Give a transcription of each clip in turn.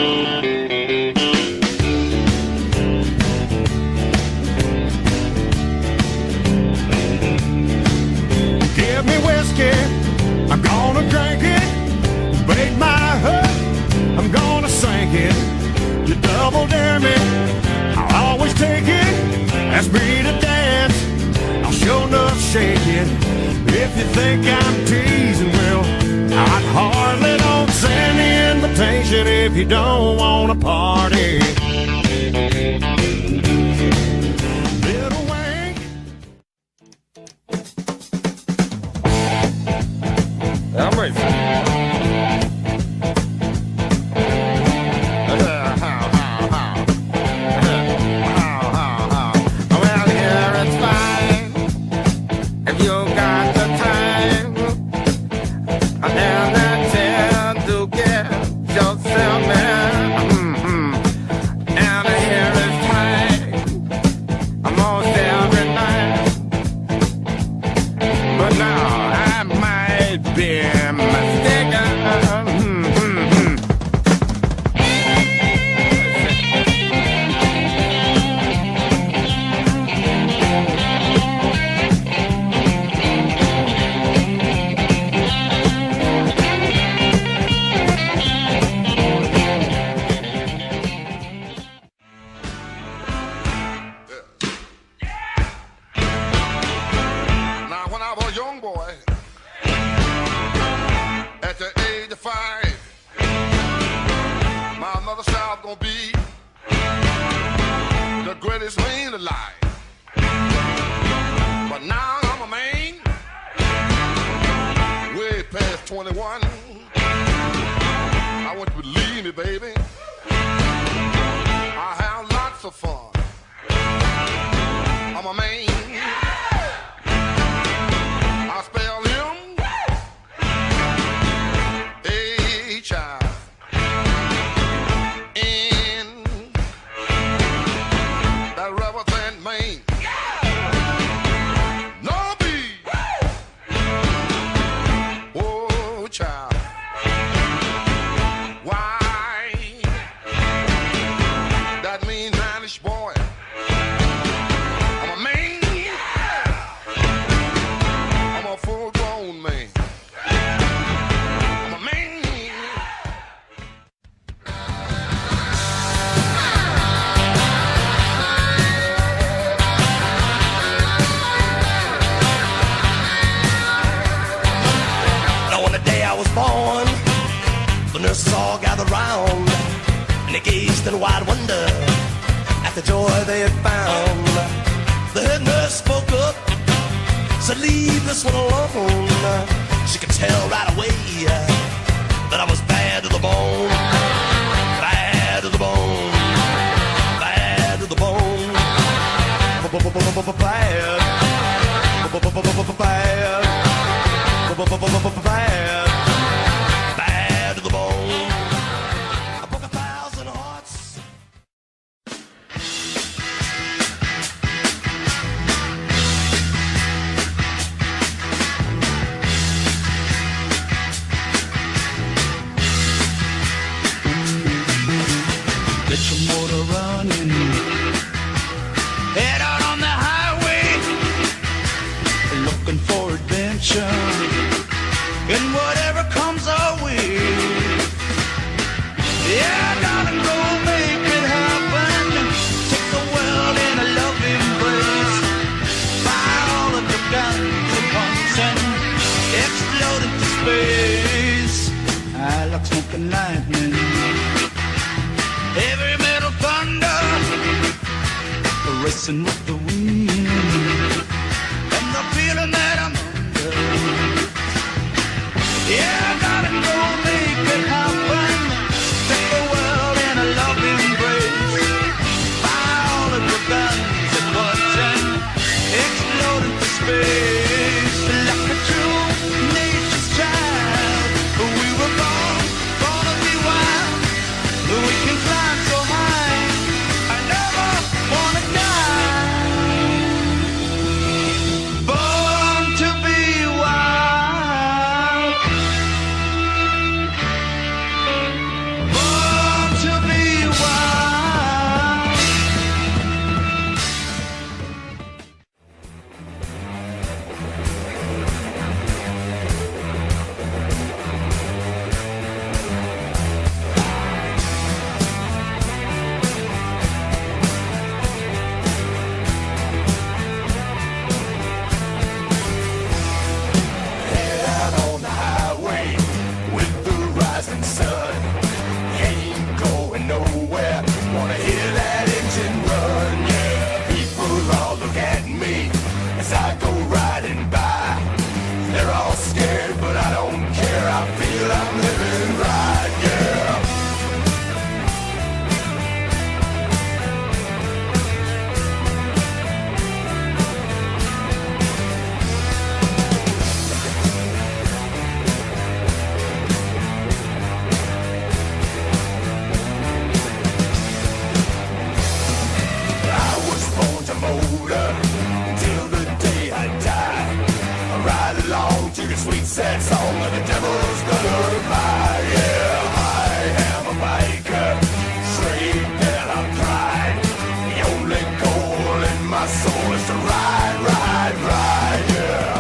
Give me whiskey, I'm gonna drink it. Break my heart, I'm gonna sink it. You double dare me, I'll always take it. Ask me to dance, I'll sure enough shake it. If you think I'm teasing, well, I'd hardly don't send the invitation if you don't wanna party. Little Wayne. I'm ready. Well, here it's fine if you got the time and the chance to get yourself in. And here it's time almost every night. But now I might be mistaken. Now, when I was a young boy, at the age of 5, my mother said I was gonna be the greatest man alive. But now I'm a man, way past 21. I want you to believe me, baby. I have lots of fun. I'm a man. I spell him H-I-N. That represent Maine. No B. Oh, child. Why? That means Irish boy. I'm a man. I'm a full-grown man. I'm a man. Now on the day I was born, the nurses all gathered round, and they gazed in wide wonder at the joy they had found. The head nurse spoke up, said, "Leave this one alone." She could tell right away that I was bad to the bone, bad to the bone, bad to the bone, bad, bad, bad to the bone. I broke 1,000 hearts. Get your motor running. Head out on the highway, looking for adventure, and whatever comes our way. Yeah, darling, go make it happen. Take the world in a loving embrace. Fire all of your guns at once and explode into space. I like smoking lightning. Heavy metal thunder, racing with the wind, and the feeling that I'm under. Yeah, I gotta go make it happen. Take the world in a loving embrace. Fire all of your guns at once and explode into space. Like a true nature's child, we were born to be wild. We can climb so high, I never wanna die. Born to be wild. song of the devil's gonna ride. Yeah, I am a biker, straight till I'm tried. The only goal in my soul is to ride, ride, ride, yeah.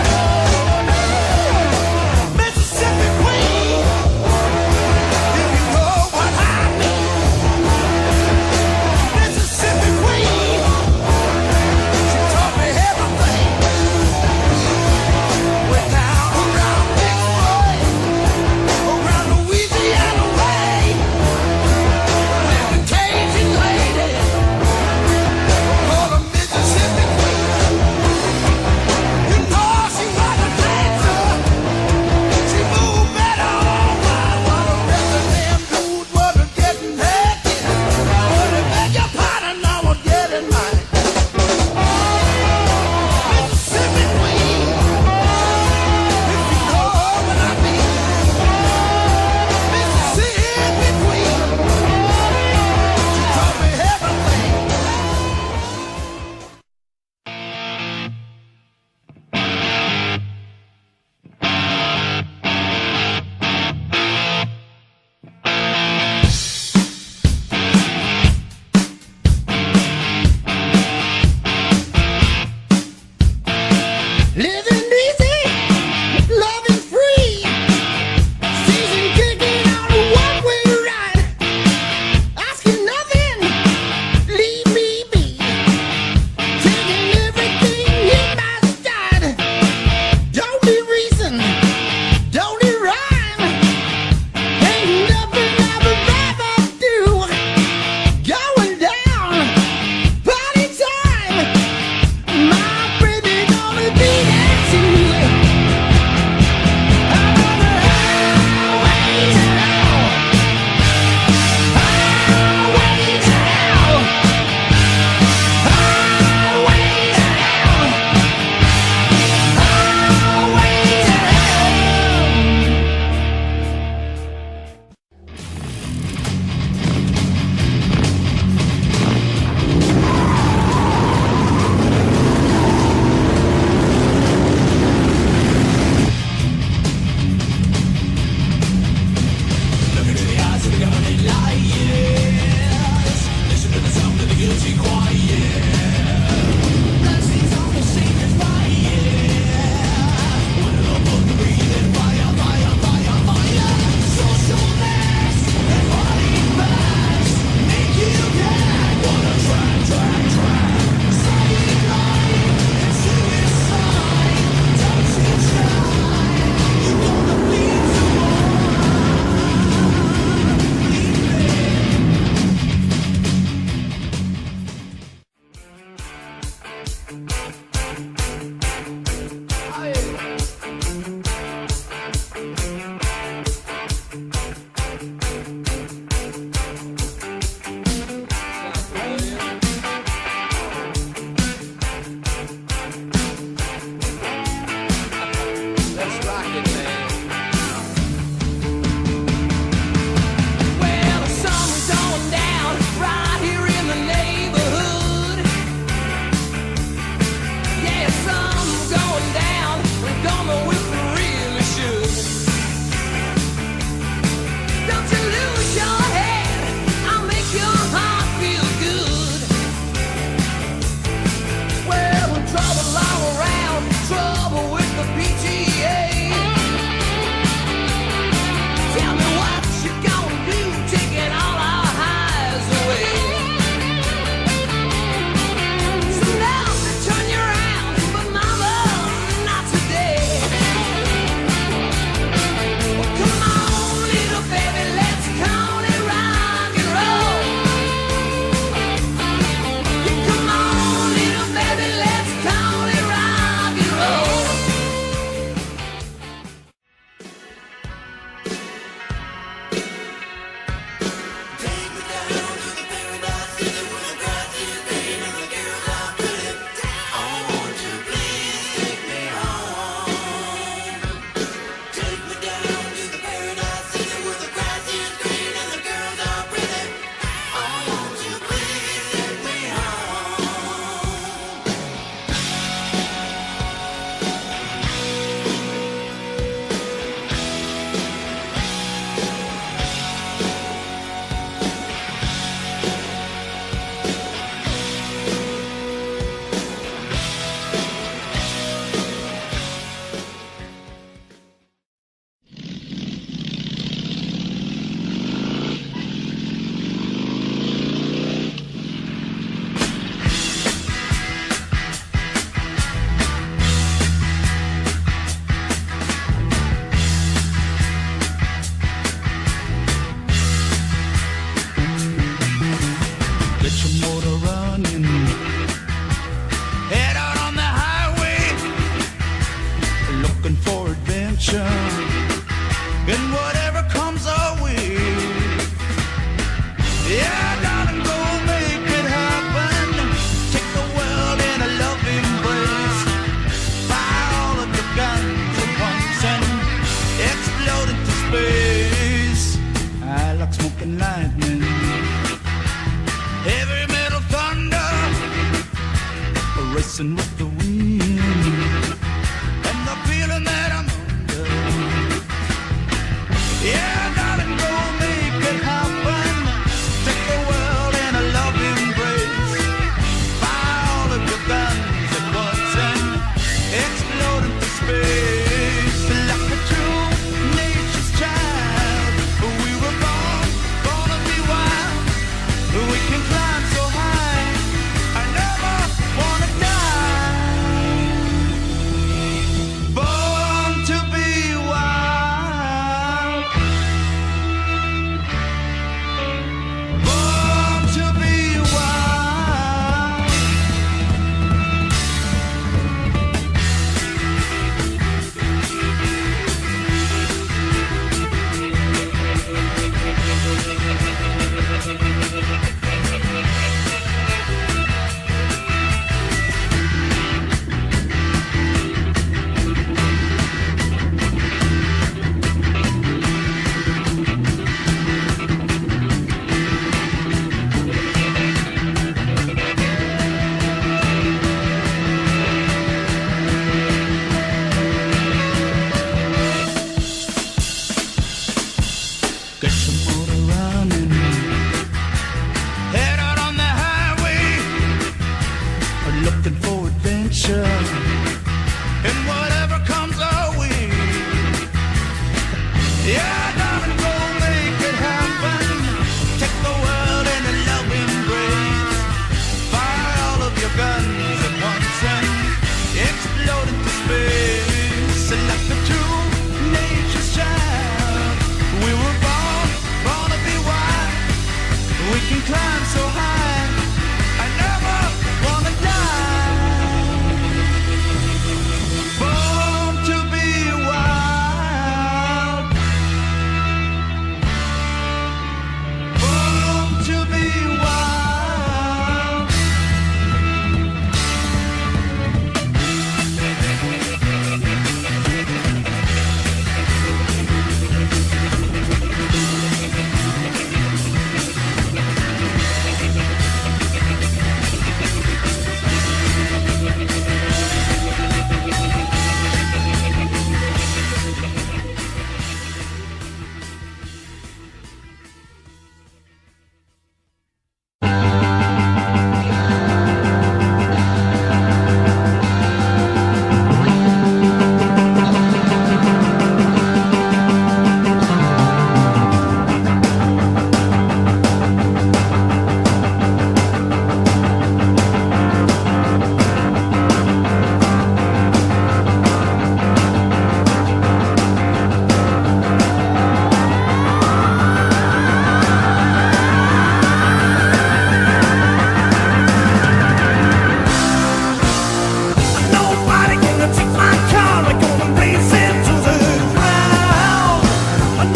Mississippi Queen, if you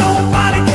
nobody